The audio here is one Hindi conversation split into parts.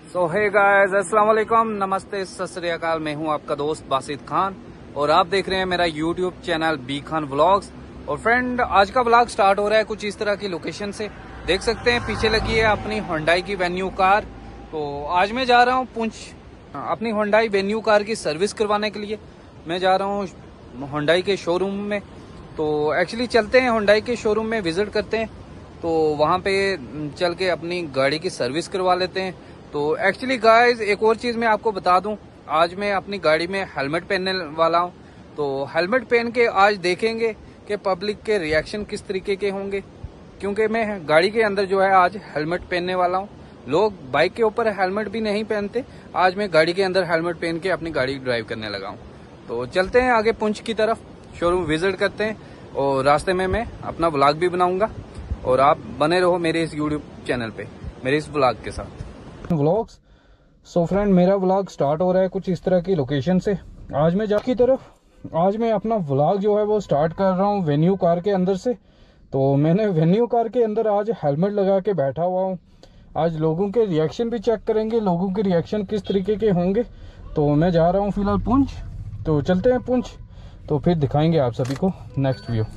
सो हे गाइस, अस्सलाम वालेकुम, नमस्ते, सत श्री अकाल। मैं हूं आपका दोस्त बासित खान और आप देख रहे हैं मेरा YouTube channel B Khan vlogs. और फ्रेंड, आज का व्लॉग स्टार्ट हो रहा है कुछ इस तरह की लोकेशन से। देख सकते हैं पीछे लगी है अपनी होंडाई की वेन्यू कार। तो आज मैं जा रहा हूं पुंछ अपनी होंडाई वेन्यू कार की सर्विस करवाने के लिए। मैं जा रहा हूं होंडाई के शोरूम में। तो एक्चुअली चलते हैं होंडाई के शोरूम में, विजिट करते हैं। तो वहां पे चल के अपनी गाड़ी की सर्विस करवा लेते हैं। तो एक्चुअली गाइस, एक और चीज मैं आपको बता दूं, आज मैं अपनी गाड़ी में हेलमेट पहनने वाला हूं। तो हेलमेट पहन के आज देखेंगे कि पब्लिक के रिएक्शन किस तरीके के होंगे, क्योंकि मैं गाड़ी के अंदर जो है आज हेलमेट पहनने वाला हूं। लोग बाइक के ऊपर हेलमेट भी नहीं पहनते, आज मैं गाड़ी के अंदर हेलमेट पहन के अपनी गाड़ी ड्राइव करने लगा हूं। तो चलते हैं आगे पुंछ की तरफ, शोरूम विजिट करते हैं और रास्ते में मैं अपना व्लॉग भी बनाऊंगा। और आप बने रहो मेरे इस यूट्यूब चैनल पे मेरे इस व्लॉग के साथ व्लॉग्स। सो फ्रेंड, मेरा व्लॉग स्टार्ट हो रहा है कुछ इस तरह की लोकेशन से। आज मैं अपना व्लॉग जो है वो स्टार्ट कर रहा हूँ वेन्यू कार के अंदर से। तो मैंने वेन्यू कार के अंदर आज हेलमेट लगा के बैठा हुआ हूँ। आज लोगों के रिएक्शन भी चेक करेंगे, लोगों के रिएक्शन किस तरीके के होंगे। तो मैं जा रहा हूँ फिलहाल पुंछ। तो चलते हैं पुंछ, तो फिर दिखाएंगे आप सभी को नेक्स्ट व्यू।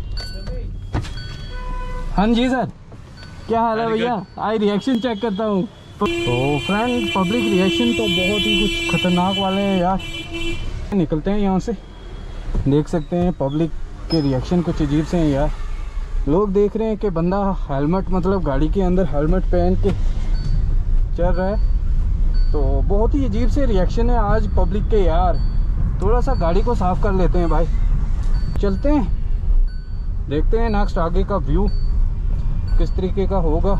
हाँ जी सर, क्या हाल है भैया? आई रिएक्शन चेक करता हूँ। तो फ्रेंड, पब्लिक रिएक्शन तो बहुत ही कुछ खतरनाक वाले हैं यार। निकलते हैं यहाँ से। देख सकते हैं पब्लिक के रिएक्शन कुछ अजीब से हैं यार। लोग देख रहे हैं कि बंदा हेलमेट, मतलब गाड़ी के अंदर हेलमेट पहन के चल रहा है। तो बहुत ही अजीब से रिएक्शन है आज पब्लिक के यार। थोड़ा सा गाड़ी को साफ कर लेते हैं भाई, चलते हैं, देखते हैं नेक्स्ट आगे का व्यू किस तरीके का होगा।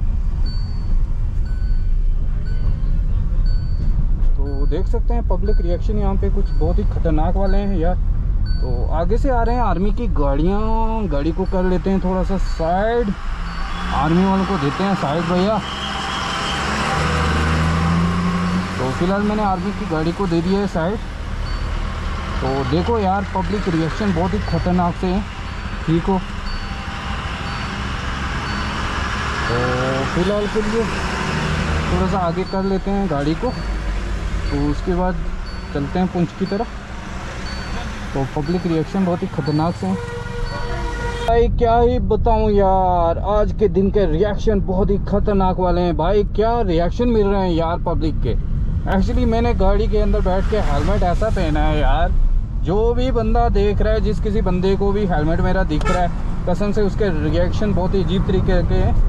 तो देख सकते हैं पब्लिक रिएक्शन यहाँ पे कुछ बहुत ही खतरनाक वाले हैं यार। तो आगे से आ रहे हैं आर्मी की गाड़ियाँ, गाड़ी को कर लेते हैं थोड़ा सा साइड, आर्मी वालों को देते हैं साइड भैया। तो फिलहाल मैंने आर्मी की गाड़ी को दे दिया है साइड। तो देखो यार, पब्लिक रिएक्शन बहुत ही खतरनाक से है, ठीक हो। तो फिलहाल के लिए थोड़ा सा आगे कर लेते हैं गाड़ी को, तो उसके बाद चलते हैं पुंछ की तरफ। तो पब्लिक रिएक्शन बहुत ही खतरनाक से हैं भाई, क्या ही बताऊं यार। आज के दिन के रिएक्शन बहुत ही खतरनाक वाले हैं भाई। क्या रिएक्शन मिल रहे हैं यार पब्लिक के। एक्चुअली मैंने गाड़ी के अंदर बैठ के हेलमेट ऐसा पहना है यार, जो भी बंदा देख रहा है, जिस किसी बंदे को भी हेलमेट मेरा दिख रहा है, कसम से उसके रिएक्शन बहुत ही अजीब तरीके के हैं।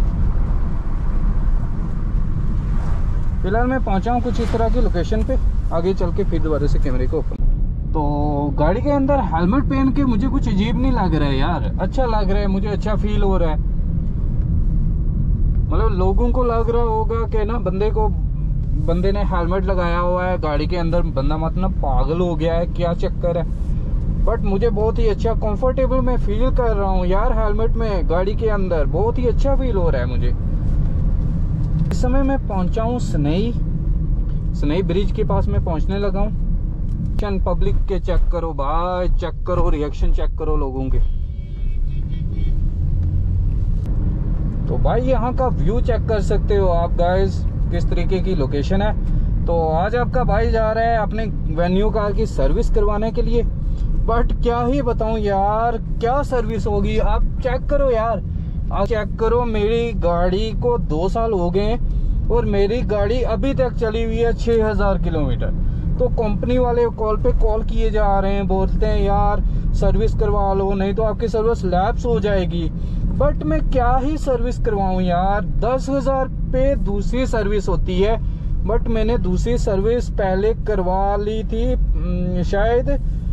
फिलहाल मैं पहुंचा हूँ कुछ इस तरह की लोकेशन पे। आगे चल के फिर दोबारा से कैमरे को ओपन। तो गाड़ी के अंदर हेलमेट पहन के मुझे कुछ अजीब नहीं लग रहा है यार, अच्छा लग रहा है मुझे, अच्छा फील हो रहा है। मतलब लोगों को लग रहा होगा कि ना बंदे ने हेलमेट लगाया हुआ है गाड़ी के अंदर, बंदा मतलब पागल हो गया है, क्या चक्कर है। बट मुझे बहुत ही अच्छा कंफर्टेबल मैं फील कर रहा हूँ यार हेलमेट में, गाड़ी के अंदर बहुत ही अच्छा फील हो रहा है मुझे। इस समय मैं पहुंचा हूँ सनई ब्रिज के पास में पहुंचने लगा हूँ। पब्लिक के चेक करो भाई, चेक करो रिएक्शन, चेक करो लोगों के। तो भाई यहाँ का व्यू चेक कर सकते हो आप गाइस, किस तरीके की लोकेशन है। तो आज आपका भाई जा रहा है अपने वेन्यू कार की सर्विस करवाने के लिए। बट क्या ही बताऊं यार, क्या सर्विस होगी। आप चेक करो यार, आप चेक करो, मेरी गाड़ी को 2 साल हो गए और मेरी गाड़ी अभी तक चली हुई है 6000 किलोमीटर। तो कंपनी वाले कॉल किए जा रहे हैं, बोलते हैं यार सर्विस करवा लो, नहीं तो आपकी सर्विस लैप्स हो जाएगी। बट मैं क्या ही सर्विस करवाऊं यार, 10,000 पे दूसरी सर्विस होती है। बट मैंने दूसरी सर्विस पहले करवा ली थी, शायद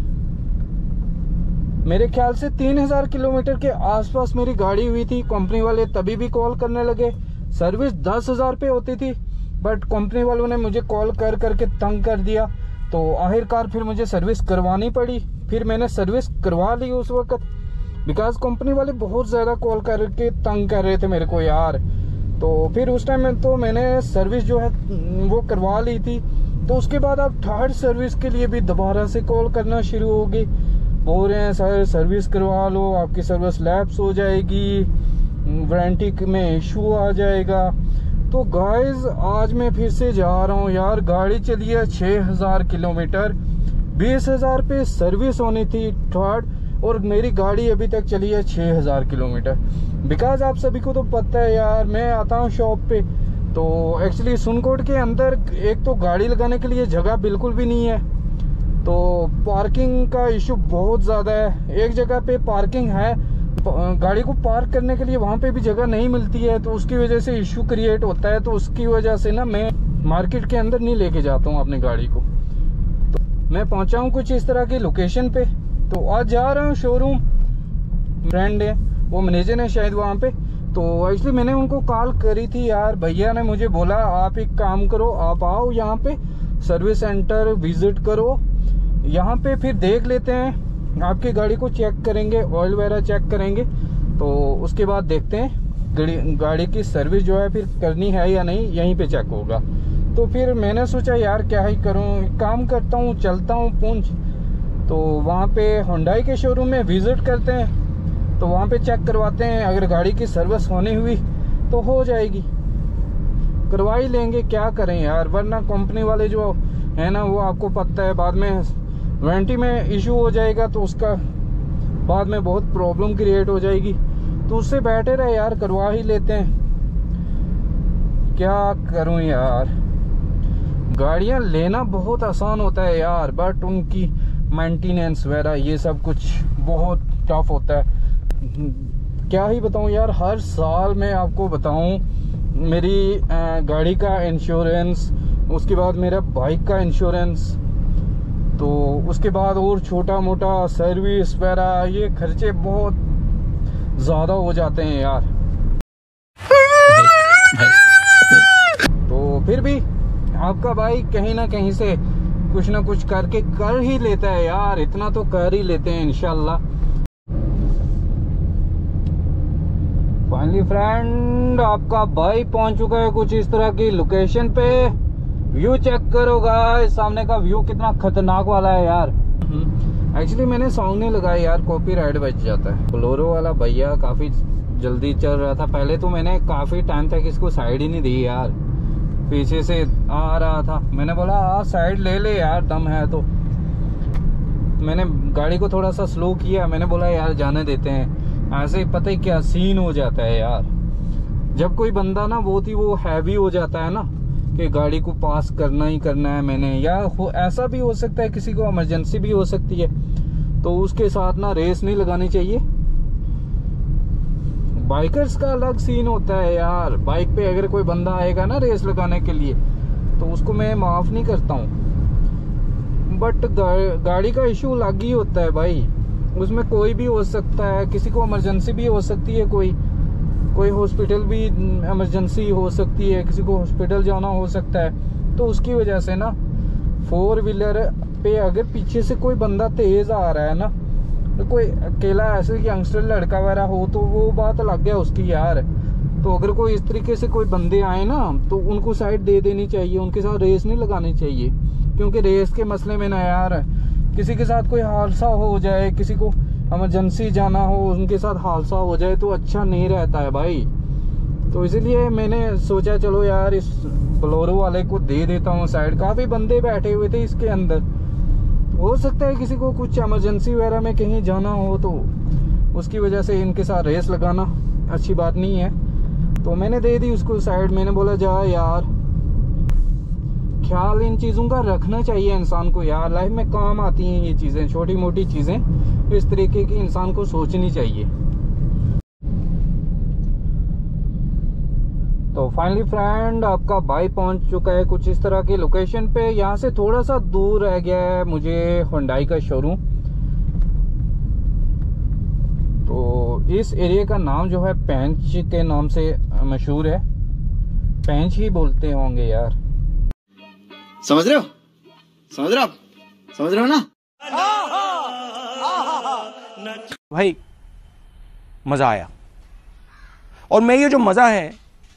मेरे ख्याल से 3000 किलोमीटर के आसपास मेरी गाड़ी हुई थी। कंपनी वाले तभी भी कॉल करने लगे, सर्विस 10,000 पे होती थी। बट कंपनी वालों ने मुझे कॉल कर करके तंग कर दिया। तो आखिरकार फिर मुझे सर्विस करवानी पड़ी। फिर मैंने सर्विस करवा ली उस वक्त, बिकॉज कंपनी वाले बहुत ज़्यादा कॉल करके तंग कर रहे थे मेरे को यार। तो फिर उस टाइम में तो मैंने सर्विस जो है वो करवा ली थी। तो उसके बाद अब थर्ड सर्विस के लिए भी दोबारा से कॉल करना शुरू हो गई, बोल रहे हैं सर सर्विस करवा लो, आपकी सर्विस लैप्स हो जाएगी, वारंटी में इशू आ जाएगा। तो गाइस आज मैं फिर से जा रहा हूँ यार। गाड़ी चली है 6000 किलोमीटर, 20,000 पे सर्विस होनी थी थर्ड, और मेरी गाड़ी अभी तक चली है 6000 किलोमीटर। बिकॉज आप सभी को तो पता है यार, मैं आता हूँ शॉप पे तो एक्चुअली सुनकोट के अंदर एक तो गाड़ी लगाने के लिए जगह बिल्कुल भी नहीं है, तो पार्किंग का इशू बहुत ज़्यादा है। एक जगह पे पार्किंग है, गाड़ी को पार्क करने के लिए वहाँ पे भी जगह नहीं मिलती है, तो उसकी वजह से इशू क्रिएट होता है। तो उसकी वजह से ना मैं मार्केट के अंदर नहीं लेके जाता हूँ अपनी गाड़ी को। तो मैं पहुँचा हूँ कुछ इस तरह की लोकेशन पे, तो आज जा रहा हूँ शोरूम। फ्रेंड है, वो मैनेजर है शायद वहाँ पे। तो एक्चुअली मैंने उनको कॉल करी थी यार, भैया ने मुझे बोला आप एक काम करो, आप आओ यहाँ पे सर्विस सेंटर विजिट करो, यहाँ पे फिर देख लेते हैं, आपकी गाड़ी को चेक करेंगे, ऑयल वगैरह चेक करेंगे, तो उसके बाद देखते हैं गाड़ी की सर्विस जो है फिर करनी है या नहीं, यहीं पे चेक होगा। तो फिर मैंने सोचा यार क्या ही करूँ, काम करता हूँ, चलता हूँ पूंछ, तो वहाँ पे हुंडई के शोरूम में विजिट करते हैं, तो वहाँ पे चेक करवाते हैं। अगर गाड़ी की सर्विस होनी हुई तो हो जाएगी, करवा ही लेंगे, क्या करें यार, वरना कंपनी वाले जो है ना, वो आपको पता है बाद में वारंटी में इशू हो जाएगा, तो उसका बाद में बहुत प्रॉब्लम क्रिएट हो जाएगी। तो उससे बेटर है यार करवा ही लेते हैं, क्या करूं यार। गाड़ियां लेना बहुत आसान होता है यार, बट उनकी मेंटेनेंस वगैरह ये सब कुछ बहुत टफ होता है। क्या ही बताऊं यार, हर साल मैं आपको बताऊं, मेरी गाड़ी का इंश्योरेंस, उसके बाद मेरा बाइक का इंश्योरेंस, तो उसके बाद और छोटा मोटा सर्विस वगैरह, ये खर्चे बहुत ज़्यादा हो जाते हैं यार। तो फिर भी आपका भाई कहीं ना कहीं से कुछ ना कुछ करके कर ही लेता है यार, इतना तो कर ही लेते हैं इंशाल्लाह। फाइनली फ्रेंड आपका भाई पहुंच चुका है कुछ इस तरह की लोकेशन पे। व्यू चेक करो गाइस, सामने का व्यू कितना खतरनाक वाला है यार। एक्चुअली मैंने सॉन्ग नहीं लगाया यार, कॉपीराइट बच जाता है। बोलेरो वाला भैया काफी जल्दी चल रहा था, पहले तो मैंने काफी टाइम तक इसको साइड ही नहीं दी यार, पीछे से आ रहा था, मैंने बोला साइड ले ले यार, दम है तो। मैंने गाड़ी को थोड़ा सा स्लो किया, मैंने बोला यार जाने देते हैं, ऐसे पता ही क्या सीन हो जाता है यार, जब कोई बंदा ना बहुत ही वो हैवी हो जाता है ना कि गाड़ी को पास करना ही करना है मैंने, या ऐसा भी हो सकता है किसी को इमरजेंसी भी हो सकती है, तो उसके साथ ना रेस नहीं लगानी चाहिए। बाइकर्स का अलग सीन होता है यार, बाइक पे अगर कोई बंदा आएगा ना रेस लगाने के लिए तो उसको मैं माफ नहीं करता हूँ, बट गाड़ी का इशू अलग ही होता है भाई, उसमें कोई भी हो सकता है, किसी को इमरजेंसी भी हो सकती है, कोई हॉस्पिटल भी इमरजेंसी हो सकती है, किसी को हॉस्पिटल जाना हो सकता है। तो उसकी वजह से ना 4 व्हीलर पे अगर पीछे से कोई बंदा तेज आ रहा है ना, तो कोई अकेला ऐसे यंगस्टर लड़का वगैरह हो तो वो बात अलग है उसकी यार। तो अगर कोई इस तरीके से कोई बंदे आए ना तो उनको साइड दे देनी चाहिए, उनके साथ रेस नहीं लगानी चाहिए, क्योंकि रेस के मसले में ना यार किसी के साथ कोई हादसा हो जाए, किसी को इमरजेंसी जाना हो, उनके साथ हादसा हो जाए तो अच्छा नहीं रहता है भाई। तो इसीलिए मैंने सोचा चलो यार इस बोलेरो वाले को दे देता हूँ साइड। काफ़ी बंदे बैठे हुए थे इसके अंदर, हो सकता है किसी को कुछ इमरजेंसी वगैरह में कहीं जाना हो, तो उसकी वजह से इनके साथ रेस लगाना अच्छी बात नहीं है। तो मैंने दे दी उसको साइड, मैंने बोला जा यार, ख्याल इन चीज़ों का रखना चाहिए इंसान को यार, लाइफ में काम आती हैं ये चीज़ें, छोटी मोटी चीज़ें इस तरीके की इंसान को सोचनी चाहिए। तो फाइनली फ्रेंड आपका भाई पहुंच चुका है कुछ इस तरह की लोकेशन पे। यहाँ से थोड़ा सा दूर रह गया है मुझे हुंडई का शोरूम। तो इस एरिया का नाम जो है पेंच के नाम से मशहूर है, पेंच ही बोलते होंगे यार, समझ रहे हो, समझ रहे हो, समझ रहे हो ना भाई। मजा आया, और मैं ये जो मजा है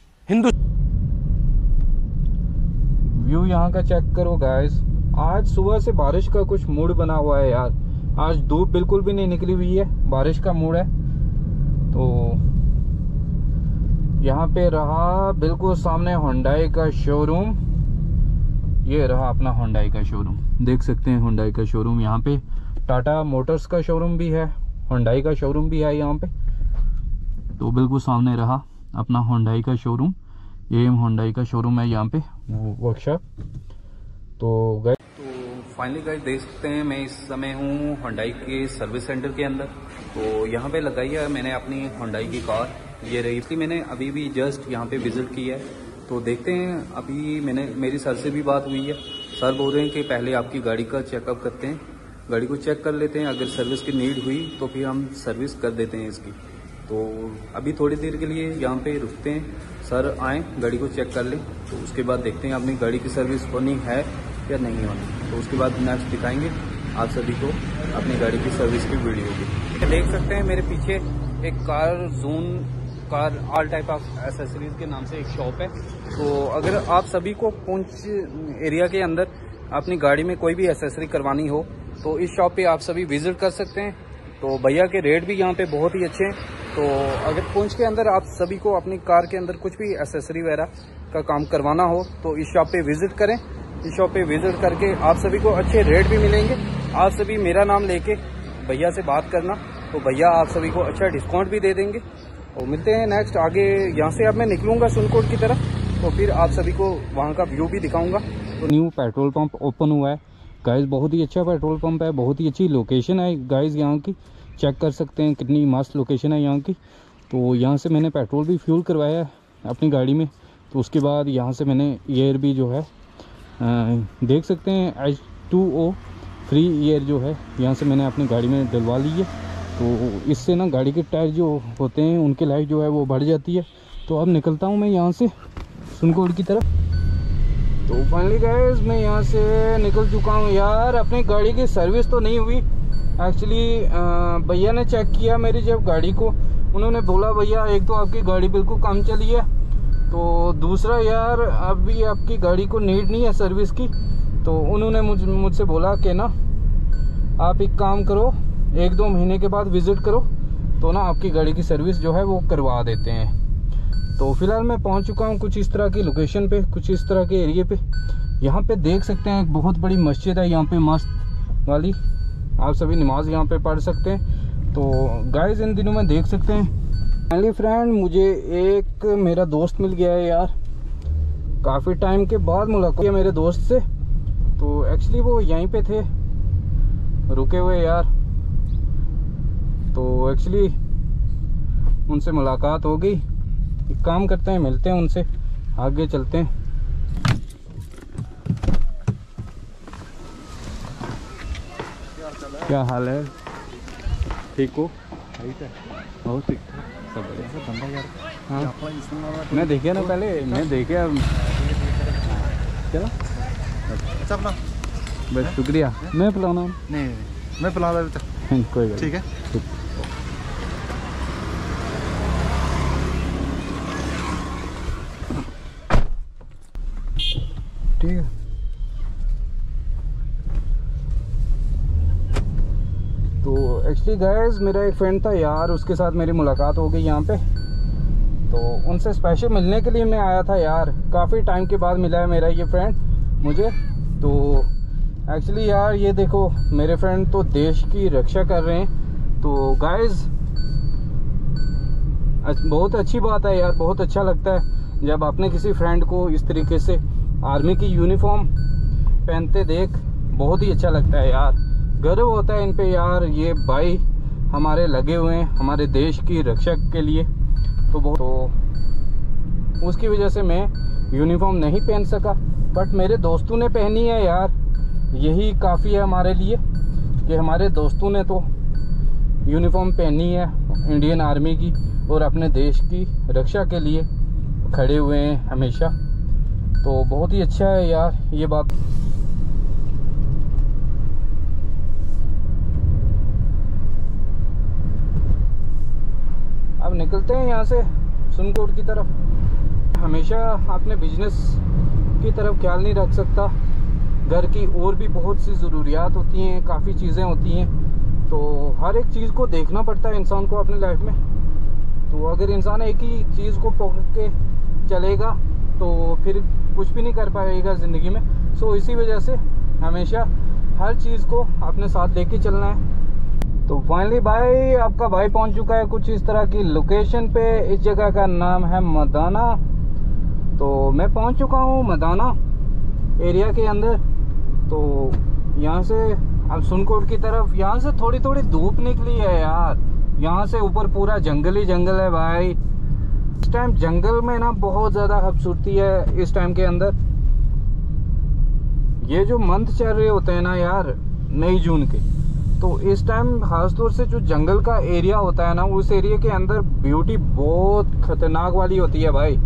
व्यू यहाँ का चेक करो गाइस। आज सुबह से बारिश का कुछ मूड बना हुआ है यार, आज धूप बिल्कुल भी नहीं निकली हुई है, बारिश का मूड है। तो यहाँ पे रहा बिल्कुल सामने होंडाई का शोरूम। ये रहा अपना होंडाई का शोरूम, देख सकते हैं होंडाई का शोरूम। यहाँ पे टाटा मोटर्स का शोरूम भी है, होंडाई का शोरूम भी है यहाँ पे। तो बिल्कुल सामने रहा अपना होंडाई का शोरूम। ये होंडाई का शोरूम है यहाँ पे, वर्कशॉप। तो गए फाइनली गाइस देख सकते हैं मैं इस समय हूँ होंडाई के सर्विस सेंटर के अंदर। तो यहाँ पे लगाई है मैंने अपनी होंडाई की कार, ये रही थी। मैंने अभी भी जस्ट यहाँ पे विजिट की है। तो देखते हैं, अभी मेरी सर से भी बात हुई है। सर बोल रहे हैं कि पहले आपकी गाड़ी का चेकअप करते हैं, गाड़ी को चेक कर लेते हैं, अगर सर्विस की नीड हुई तो फिर हम सर्विस कर देते हैं इसकी। तो अभी थोड़ी देर के लिए यहाँ पे रुकते हैं, सर आएँ गाड़ी को चेक कर लें, तो उसके बाद देखते हैं अपनी गाड़ी की सर्विस होनी है या नहीं होनी। तो उसके बाद नेक्स्ट दिखाएंगे आप सभी को अपनी गाड़ी की सर्विस की वीडियो भी। देख सकते हैं मेरे पीछे एक car all type of accessories के नाम से एक शॉप है। तो अगर आप सभी को पुंछ एरिया के अंदर अपनी गाड़ी में कोई भी एसेसरी करवानी हो तो इस शॉप पे आप सभी विजिट कर सकते हैं। तो भैया के रेट भी यहाँ पे बहुत ही अच्छे हैं। तो अगर पुंछ के अंदर आप सभी को अपनी कार के अंदर कुछ भी एसेसरी वगैरह का काम करवाना हो तो इस शॉप पे विजिट करें। इस शॉप पे विजिट करके आप सभी को अच्छे रेट भी मिलेंगे। आप सभी मेरा नाम लेके भैया से बात करना, तो भैया आप सभी को अच्छा डिस्काउंट भी दे देंगे। और मिलते हैं नेक्स्ट आगे। यहाँ से अब मैं निकलूंगा सुनकोट की तरफ, तो फिर आप सभी को वहाँ का व्यू भी दिखाऊंगा। तो न्यू पेट्रोल पंप ओपन हुआ है गाइस, बहुत ही अच्छा पेट्रोल पंप है, बहुत ही अच्छी लोकेशन है गाइस। यहाँ की चेक कर सकते हैं कितनी मस्त लोकेशन है यहाँ की। तो यहाँ से मैंने पेट्रोल भी फ्यूल करवाया है अपनी गाड़ी में। तो उसके बाद यहाँ से मैंने एयर भी जो है देख सकते हैं H2O फ्री एयर जो है यहाँ से मैंने अपनी गाड़ी में डलवा ली है। तो इससे ना गाड़ी के टायर जो होते हैं उनकी लाइफ जो है वो बढ़ जाती है। तो अब निकलता हूँ मैं यहाँ से सुनकोट की तरफ। तो फाइनली गाइस मैं यहाँ से निकल चुका हूँ यार। अपनी गाड़ी की सर्विस तो नहीं हुई एक्चुअली। भैया ने चेक किया मेरी जब गाड़ी को, उन्होंने बोला भैया एक तो आपकी गाड़ी बिल्कुल कम चली है, तो दूसरा यार अभी आपकी गाड़ी को नीड नहीं है सर्विस की। तो उन्होंने मुझसे बोला कि ना आप एक काम करो, 1-2 महीने के बाद विज़िट करो तो ना आपकी गाड़ी की सर्विस जो है वो करवा देते हैं। तो फिलहाल मैं पहुंच चुका हूं कुछ इस तरह की लोकेशन पे, कुछ इस तरह के एरिया पे। यहाँ पे देख सकते हैं एक बहुत बड़ी मस्जिद है यहाँ पे मस्त वाली, आप सभी नमाज यहाँ पे पढ़ सकते हैं। तो गाइस इन दिनों में देख सकते हैं फाइनली फ्रेंड मुझे एक मेरा दोस्त मिल गया है यार। काफ़ी टाइम के बाद मुलाकात है मेरे दोस्त से। तो एक्चुअली वो यहीं पे थे रुके हुए यार। तो एक्चुअली उनसे मुलाकात हो गई। एक काम करते हैं, मिलते हैं उनसे, आगे चलते हैं। क्या हाल है? ठीक हो? बहुत ठीक सब बढ़िया। हाँ मैं देखिए ना, पहले मैं देखे चलो। अच्छा अपना बस शुक्रिया। मैं पिलाना? नहीं मैं पिला रहा था। कोई बात ठीक है। ठीक है। तो एक्चुअली गाइस मेरा एक फ्रेंड था यार, उसके साथ मेरी मुलाकात हो गई यहाँ पे। तो उनसे स्पेशल मिलने के लिए मैं आया था यार। काफ़ी टाइम के बाद मिला है मेरा ये फ्रेंड मुझे। तो एक्चुअली यार ये देखो मेरे फ्रेंड तो देश की रक्षा कर रहे हैं। तो गाइस बहुत अच्छी बात है यार, बहुत अच्छा लगता है जब आपने किसी फ्रेंड को इस तरीके से आर्मी की यूनिफॉर्म पहनते देख, बहुत ही अच्छा लगता है यार। गर्व होता है इन पे यार, ये भाई हमारे लगे हुए हैं हमारे देश की रक्षा के लिए। तो उसकी वजह से मैं यूनिफॉर्म नहीं पहन सका, बट मेरे दोस्तों ने पहनी है यार। यही काफ़ी है हमारे लिए कि हमारे दोस्तों ने तो यूनिफॉर्म पहनी है इंडियन आर्मी की और अपने देश की रक्षा के लिए खड़े हुए हैं हमेशा। तो बहुत ही अच्छा है यार ये बात। अब निकलते हैं यहाँ से सुनकोट की तरफ। हमेशा अपने बिजनेस की तरफ ख्याल नहीं रख सकता, घर की और भी बहुत सी ज़रूरियात होती हैं, काफ़ी चीज़ें होती हैं। तो हर एक चीज़ को देखना पड़ता है इंसान को अपनी लाइफ में। तो अगर इंसान एक ही चीज़ को पकड़ के चलेगा तो फिर कुछ भी नहीं कर पाएगा ज़िंदगी में। सो इसी वजह से हमेशा हर चीज़ को अपने साथ लेके चलना है। तो फाइनली भाई आपका भाई पहुंच चुका है कुछ इस तरह की लोकेशन पे। इस जगह का नाम है मदाना। तो मैं पहुंच चुका हूं मदाना एरिया के अंदर। तो यहाँ से अब सुनकोट की तरफ, यहाँ से थोड़ी थोड़ी धूप निकली है यार। यहाँ से ऊपर पूरा जंगल ही जंगल है भाई। इस टाइम जंगल में ना बहुत ज़्यादा खूबसूरती है इस टाइम के अंदर। ये जो मंथ चल रहे होते हैं ना यार, मई जून के, तो इस टाइम खासतौर से जो जंगल का एरिया होता है ना, उस एरिया के अंदर ब्यूटी बहुत खतरनाक वाली होती है भाई।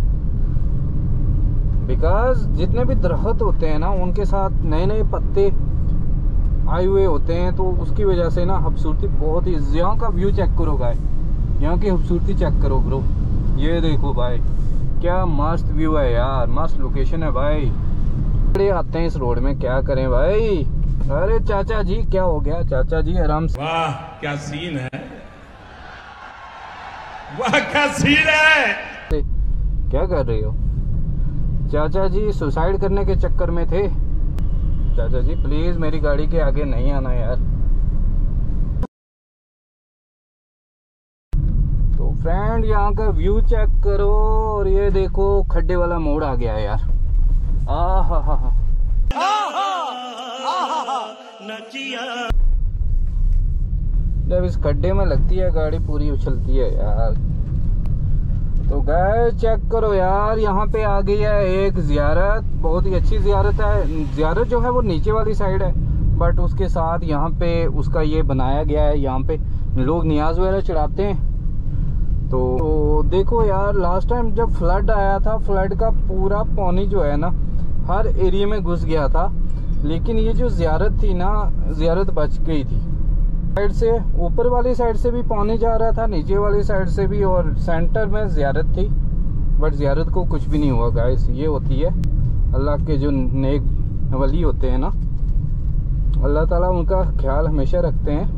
बिकॉज जितने भी दरख्त होते हैं ना, उनके साथ नए नए पत्ते आए हुए होते हैं, तो उसकी वजह से ना खूबसूरती बहुत ही। यहाँ का व्यू चेक करो भाई, यहाँ की खूबसूरती चेक करो ब्रो। ये देखो भाई क्या मस्त व्यू है यार, मस्त लोकेशन है भाई। बड़े आते हैं इस रोड में, क्या करें भाई। अरे चाचा जी क्या हो गया चाचा जी, आराम से। वाह क्या सीन है, वाह क्या सीन है। क्या कर रहे हो चाचा जी? सुसाइड करने के चक्कर में थे चाचा जी? प्लीज मेरी गाड़ी के आगे नहीं आना यार। तो फ्रेंड यहाँ का व्यू चेक करो, और ये देखो खड्डे वाला मोड़ आ गया है यार। आहा जब इस खड्डे में लगती है गाड़ी पूरी उछलती है यार। तो गाइस चेक करो यार, यहाँ पे आ गई है एक ज़ियारत, बहुत ही अच्छी ज़ियारत है। ज़ियारत जो है वो नीचे वाली साइड है, बट उसके साथ यहाँ पे उसका ये बनाया गया है। यहाँ पे लोग नियाज वगैरह चढ़ाते हैं। तो देखो यार, लास्ट टाइम जब फ्लड आया था, फ्लड का पूरा पानी जो है ना हर एरिया में घुस गया था, लेकिन ये जो ज़ियारत थी ना, ज़ियारत बच गई थी। साइड से, ऊपर वाली साइड से भी पानी जा रहा था, नीचे वाली साइड से भी, और सेंटर में ज़ियारत थी, बट ज़ियारत को कुछ भी नहीं हुआ गाइस। ये होती है अल्लाह के जो नेक वली होते हैं ना, अल्लाह ताला उनका ख्याल हमेशा रखते हैं।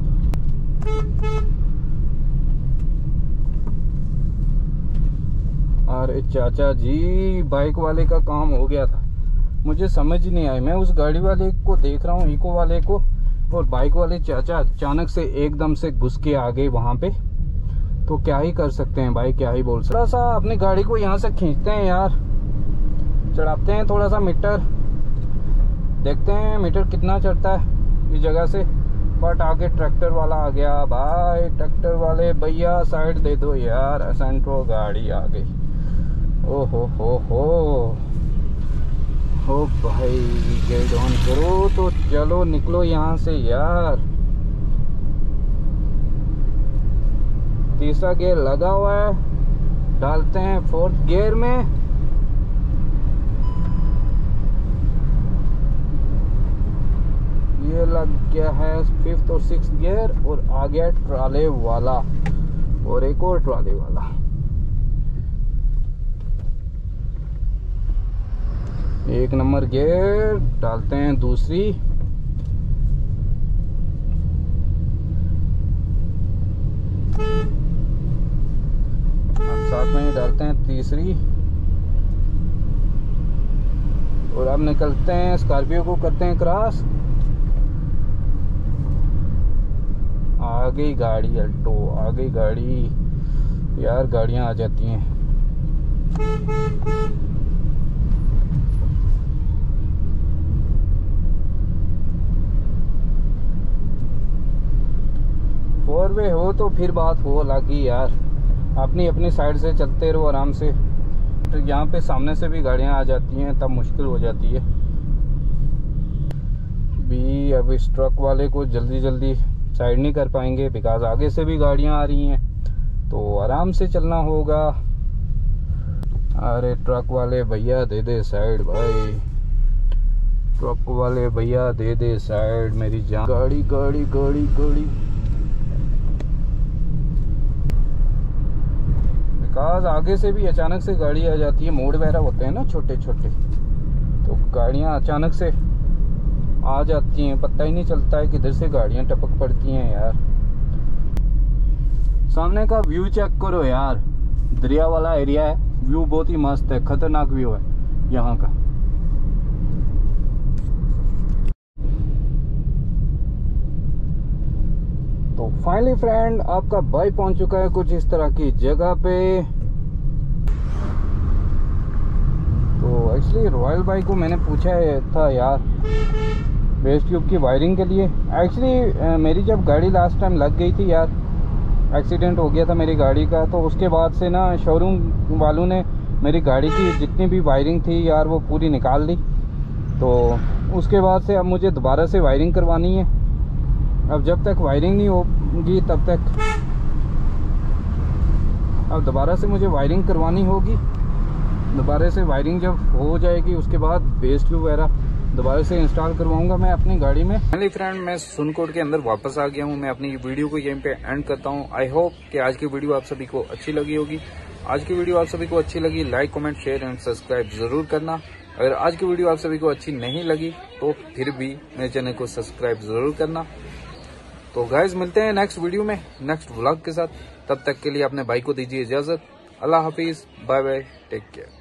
अरे चाचा जी बाइक वाले का काम हो गया था, मुझे समझ ही नहीं आई। मैं उस गाड़ी वाले को देख रहा हूँ, इको वाले को, और बाइक वाले चाचा अचानक से एकदम से घुस के आ गए वहाँ पे। तो क्या ही कर सकते हैं भाई, क्या ही बोल सकते। थोड़ा सा अपनी गाड़ी को यहाँ से खींचते हैं यार, चढ़ाते हैं थोड़ा सा मीटर, देखते हैं मीटर कितना चढ़ता है इस जगह से। बट आगे ट्रैक्टर वाला आ गया भाई। ट्रैक्टर वाले भैया साइड दे दो यार, असेंट्रो गाड़ी आ गई। ओ हो भाई, गेट ऑन करो तो चलो निकलो यहाँ से यार। तीसरा गियर लगा हुआ है, डालते हैं फोर्थ गियर में। ये लग गया है फिफ्थ और सिक्स्थ गियर, और आ गया ट्राले वाला, और एक और ट्राले वाला। एक नंबर गियर डालते हैं दूसरी, अब साथ में ही डालते हैं तीसरी, और अब निकलते हैं स्कॉर्पियो को करते हैं क्रॉस। आ गई गाड़ी अल्टो, आ गई गाड़ी यार, गाड़ियां आ जाती हैं। फोर वे हो तो फिर बात हो लगी यार, अपनी अपनी साइड से चलते रहो आराम से। तो यहाँ पे सामने से भी गाड़ियाँ आ जाती हैं, तब मुश्किल हो जाती है भी। अब इस ट्रक वाले को जल्दी जल्दी साइड नहीं कर पाएंगे, बिकॉज आगे से भी गाड़ियाँ आ रही हैं, तो आराम से चलना होगा। अरे ट्रक वाले भैया दे दे साइड भाई, ट्रक वाले भैया दे दे साइड, मेरी जान। गाड़ी गाड़ी गाड़ी गाड़ी, बिकॉज आगे से भी अचानक से गाड़ी आ जाती है। मोड़ वगैरह होते हैं ना छोटे छोटे, तो गाड़ियाँ अचानक से आ जाती हैं, पता ही नहीं चलता है किधर से गाड़ियाँ टपक पड़ती हैं यार। सामने का व्यू चेक करो यार, दरिया वाला एरिया है, व्यू बहुत ही मस्त है, खतरनाक व्यू है यहाँ का। तो फाइनली फ्रेंड आपका भाई पहुंच चुका है कुछ इस तरह की जगह पे। तो एक्चुअली रॉयल भाई को मैंने पूछा था यार बेस ट्यूब की वायरिंग के लिए। एक्चुअली मेरी जब गाड़ी लास्ट टाइम लग गई थी यार, एक्सीडेंट हो गया था मेरी गाड़ी का, तो उसके बाद से ना शोरूम वालों ने मेरी गाड़ी की जितनी भी वायरिंग थी यार वो पूरी निकाल ली। तो उसके बाद से अब मुझे दोबारा से वायरिंग करवानी है। अब जब तक वायरिंग नहीं होगी तब तक, अब दोबारा से मुझे वायरिंग करवानी होगी। दोबारा से वायरिंग जब हो जाएगी उसके बाद बेस ट्यूब वगैरह दोबारा से इंस्टॉल करवाऊंगा मैं अपनी गाड़ी में। फाइनली फ्रेंड मैं सुनकोट के अंदर वापस आ गया हूं। मैं अपनी वीडियो को यहीं पे एंड करता हूं। आई होप कि आज की वीडियो आप सभी को अच्छी लगी होगी। आज की वीडियो आप सभी को अच्छी लगी, like comment share and subscribe जरूर करना। अगर आज की वीडियो आप सभी को अच्छी नहीं लगी तो फिर भी मेरे चैनल को सब्सक्राइब जरूर करना। तो गाइज मिलते हैं नेक्स्ट वीडियो में नेक्स्ट व्लॉग के साथ। तब तक के लिए अपने भाई को दीजिए इजाजत। अल्लाह हाफिज, बाय बाय, टेक केयर।